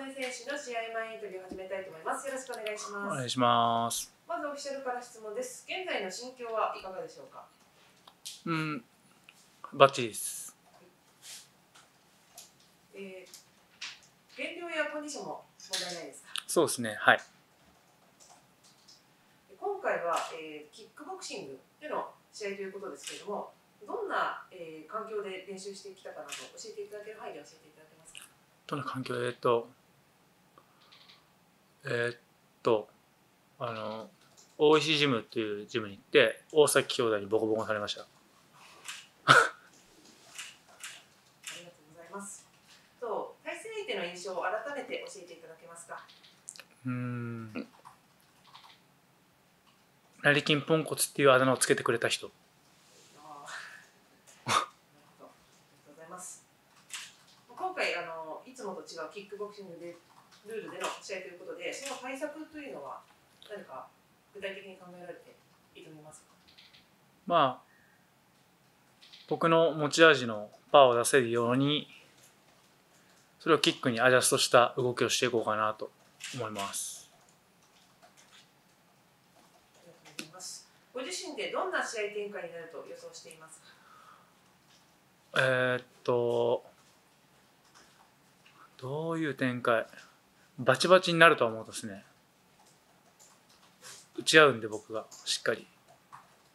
選手の試合前インタビューを始めたいと思います。よろしくお願いします。 お願いします。 まずオフィシャルから質問です。現在の心境はいかがでしょうか。 バッチリです。 減量やコンディションも問題ないですか。 そうですね、はい。 今回は、キックボクシングでの試合ということですけれども、どんな、環境で練習してきたかなど教えていただける範囲で教えていただけますか。 どんな環境大石ジムっていうジムに行って大崎兄弟にボコボコされました。 ありがとうございます。対戦相手の印象を改めて教えていただけますか。 ラリキンポンコツっていうあだ名をつけてくれた人。 なるほど、ありがとうございます。今回いつもと違うキックボクシングでルールでの試合ということで、その対策というのは何か具体的に考えられて挑みますか。 まあ僕の持ち味のパワーを出せるようにそれをキックにアジャストした動きをしていこうかなと思います。 ありがとうございます。ご自身でどんな試合展開になると予想していますか。 どういう展開、バチバチになるとは思うんですね。打ち合うんで僕がしっかり。 あ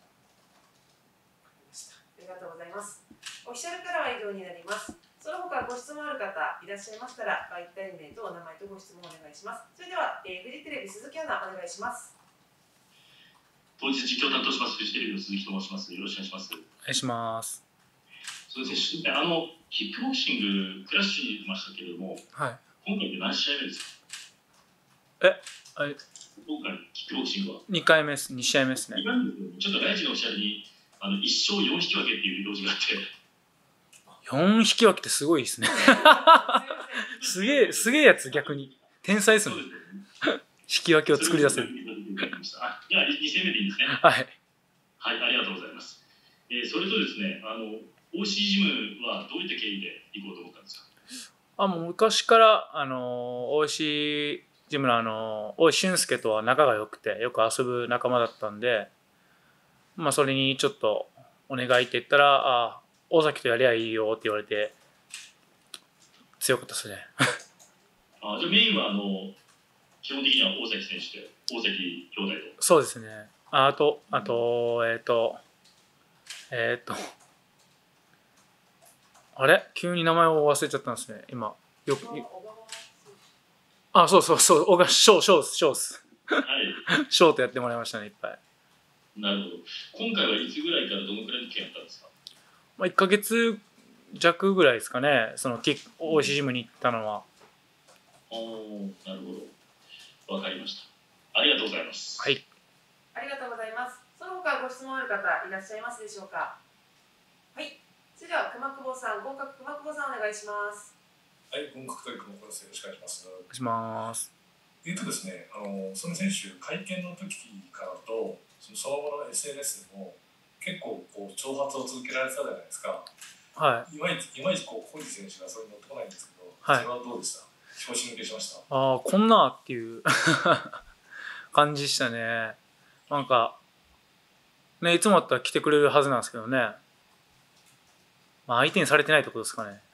りがとうございます。オフィシャルからは以上になります。その他ご質問ある方いらっしゃいましたら、媒体名とお名前とご質問お願いします。それでは、フジテレビ鈴木アナお願いします。 当日実況担当しますフジテレビの鈴木と申します。よろしくお願いします。 お願いします。 そうですね。キックボクシングクラッシュに出ましたけれども、 はい。 今回で何試合目ですか。今回キックボクシングは 2回目です。2試合目ですね。 ちょっと大事なおっしゃるに1勝4引き分けっていう表示があって。 4引き分けってすごいですね。すげえやつ、逆に天才ですね。引き分けを作り出せる。 では2戦目でいいですね。 はい、 はい、ありがとうございます。それとですね、OC ジムはどういった経緯で行こうと思ったんですか。 もう昔からOC ジムの大石俊介とは仲が良くてよく遊ぶ仲間だったんで、それにちょっとお願いって言ったら「大崎とやりゃいいよ」って言われて強かったですね。 じゃあメインは基本的には大崎選手で大崎兄弟と。 そうですね。あとあれ急に名前を忘れちゃったんですね今。よくそうショースショートやってもらいましたね、いっぱい。 なるほど。今回はいつぐらいからどのくらいの期間やったんですか。 1ヶ月弱ぐらいですかね、そのOC ジムに行ったのは。 なるほど、わかりました。ありがとうございます。 はい、 ありがとうございます。その他ご質問ある方いらっしゃいますでしょうか。はい、それでは熊久保さん、合格熊久保さんお願いします。 はい、合格という熊久保です。よろしくお願いします。 お願いします。 ですね、その選手会見の時からとその後の SNS でも結構挑発を続けられてたじゃないですか。 はい。 いまいち小路選手がそれに乗ってこないんですけど、 はい、 それはどうでした。拍子抜けしました。 こんなっていう感じでしたね。なんかね、いつもだったら来てくれるはずなんですけどね。相手にされてないってことですかね。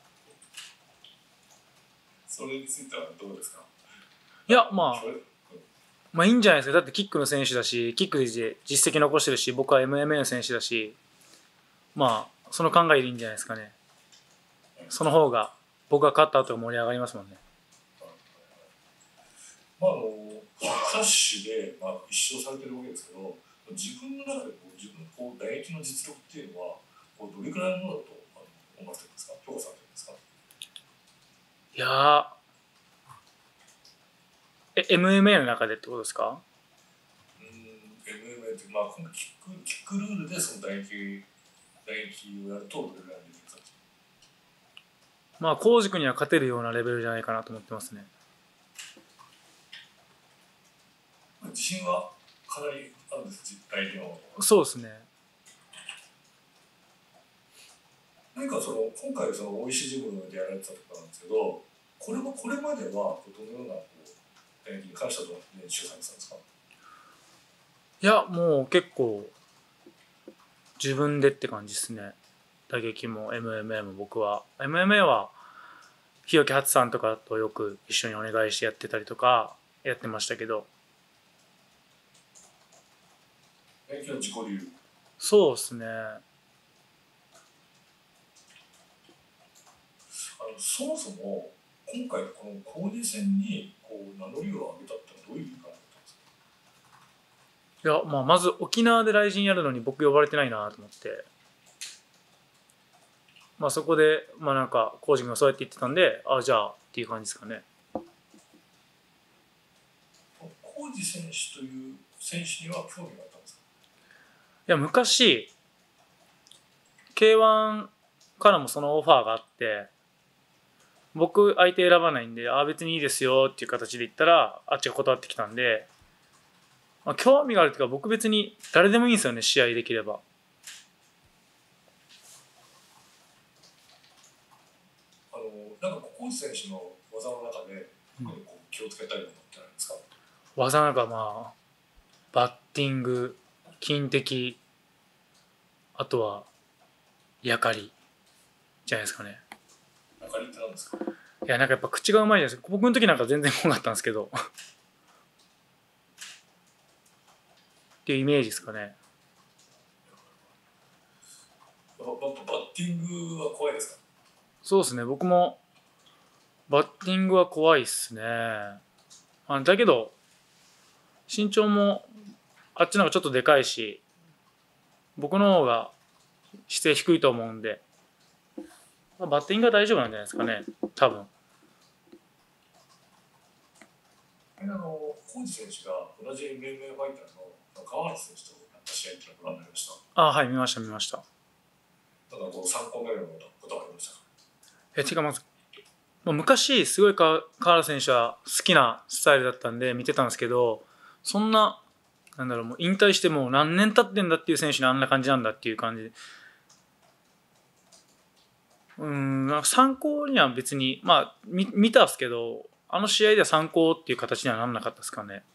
それについてはどうですか。 いやいいんじゃないですか。だってキックの選手だし、キックで実績残してるし、僕は MMA の選手だし、その考えでいいんじゃないですかね。その方が僕が勝った後が盛り上がりますもんね。 クラッシュで一勝されてるわけですけど、自分の中で自分の打撃の実力っていうのはどれくらいのものだと思ってるんですか。評価されてるんですか。 いやMMA の中でってことですか。 MMA って今キックルールでその打撃をやるとどれくらいできるんですか。 浩司君には勝てるようなレベルじゃないかなと思ってますね。 自信はかなりあるんです、実態での。 そうですね。 何か今回OEC ジムでやられてたところなんですけど、 これまではどのような打撃に関してはどう練習されてたんですか？ いやもう結構自分でって感じですね。打撃も MMA も僕は MMA は日置初さんとかとよく一緒にお願いしてやってたりとかやってましたけど。 打撃は自己流。 そうですね。 そもそも今回このコーディ戦に名乗りを上げたってのはどういう意味からだったんですか？ いや、まあ、まず沖縄で雷神やるのに僕呼ばれてないなと思って、まあ、そこでなんかコージ君がそうやって言ってたんで、じゃあっていう感じですかね。 コージ選手という選手には興味があったんですか？ いや昔 K1 からもそのオファーがあって、僕相手選ばないんで別にいいですよっていう形で言ったらあっちが断ってきたんで、興味があるっていうか僕別に誰でもいいんですよね、試合できれば。 なんかコージ選手の技の中で気をつけたいものってあるんですか？ 技なんかバッティング、金的、あとはやかりじゃないですかね。 やかりって何ですか？ いやなんかやっぱ口がうまいじゃないですか。僕の時なんか全然来なかったんですけどっていうイメージですかね。 バッティングは怖いですか？ そうですね、僕もバッティングは怖いっすね。だけど身長もあっちの方がちょっとでかいし、僕の方が姿勢低いと思うんで、バッティングは大丈夫なんじゃないですかね、多分。 コージ選手が同じ MMA ファイターの川原選手とやった試合っていうのをご覧になりました？ はい、見ました。 ただ参考になるようなことはありましたか？ てかまず昔すごい川原選手は好きなスタイルだったんで見てたんですけど、そんなもう引退してもう何年経ってんだっていう選手にあんな感じなんだっていう感じで、参考には別に見たんですけど、あの試合では参考っていう形にはならなかったですかね。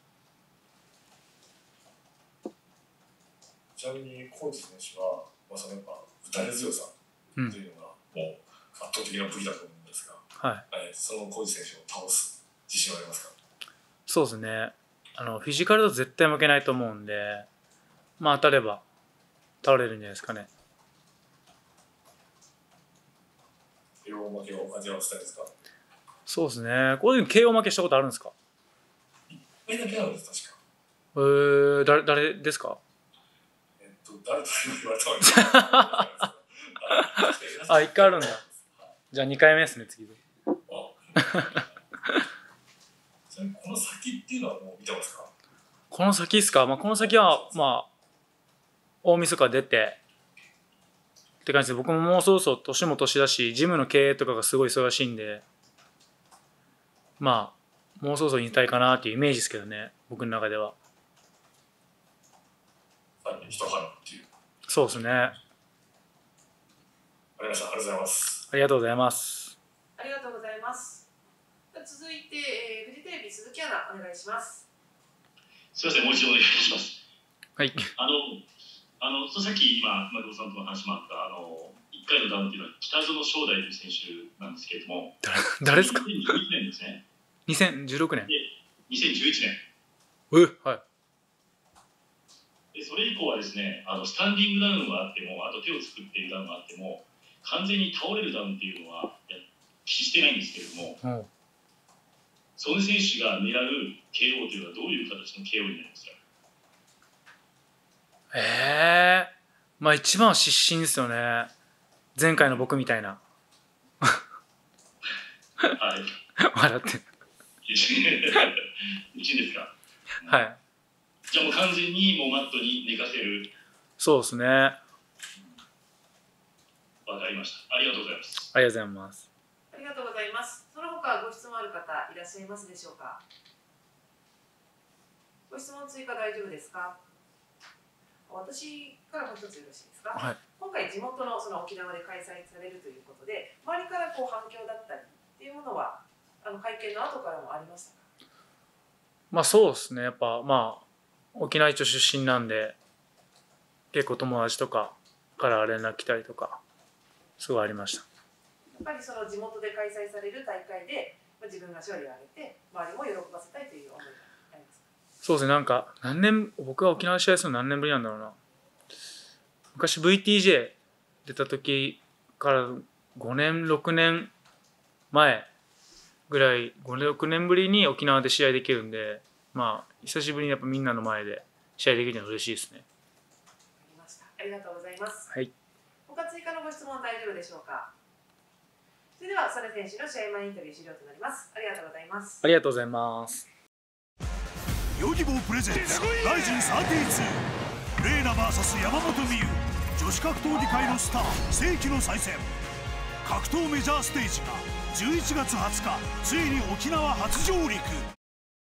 ちなみにコージ選手は、そのやっぱ打たれ強さというのがもう圧倒的な武器だと思うんですが、そのコージ選手を倒す自信はありますか？ そうですね。フィジカルだと絶対負けないと思うんで、当たれば倒れるんじゃないですかね。 KO負けを味わわせたいですか？ そうですね。こういう KO 負けしたことあるんですか？ 1回だけあるんです、確か。誰ですか？ 誰と言われたんですか 1回あるんだ。じゃあ2回目ですね、次で。 この先っていうのはもう見てますか？ この先ですか？この先は大晦日出てって感じで、僕ももうそろそろ年も年だし、ジムの経営とかがすごい忙しいんで、もうそろそろ引退かなっていうイメージですけどね、僕の中では。 一花っていう。 そうですね。 ありがとうございます。 ありがとうございます。 ありがとうございます。続いて、フジテレビ鈴木アナお願いします。 すみません、もう一度お願いします。 はい。 さっき今松本さんとの話もあった1回のダウンっていうのは北園正代という選手なんですけれども、 誰ですか ？2011年ですね。 2016年。 で、2011年。 はい。 でそれ以降はですね、スタンディングダウンはあっても、あと手を作っているダウンがあっても、完全に倒れるダウンっていうのは決してないんですけれども、その選手が狙う KO というのはどういう形の KO になりますか？ 一番は失神ですよね。前回の僕みたいな。 はい。 笑って。 失神ですか？ はい。 じゃあもう完全にもうマットに寝かせる。 そうですね。 わかりました。ありがとうございます。 ありがとうございます。 ありがとうございます。その他ご質問ある方いらっしゃいますでしょうか？ご質問追加大丈夫ですか？私からもう一つよろしいですか？ はい。 今回地元のその沖縄で開催されるということで、周りから反響だったりっていうものはあ会見の後からもありましたか？ まあそうですね、やっぱまあ沖縄一応出身なんで結構友達とかから連絡来たりとかすごいありました。 やっぱりその地元で開催される大会で自分が勝利を挙げて周りも喜ばせたいという思いがありますか？ そうですね、なんか僕が沖縄で試合するの何年ぶりなんだろうな。昔 VTJ 出た時から5年6年前ぐらい、5、6年ぶりに沖縄で試合できるんで、まあ久しぶりにやっぱみんなの前で試合できるのは嬉しいですね。 ありがとうございます。 はい。 他追加のご質問大丈夫でしょうか？それでは曽根選手の試合前インタビュー終了となります。ありがとうございます。 ありがとうございます。 ヨギボープレゼンツライジン32レイナ VS 山本美優、女子格闘技界のスター世紀の再戦。格闘メジャーステージが11月20日ついに沖縄初上陸。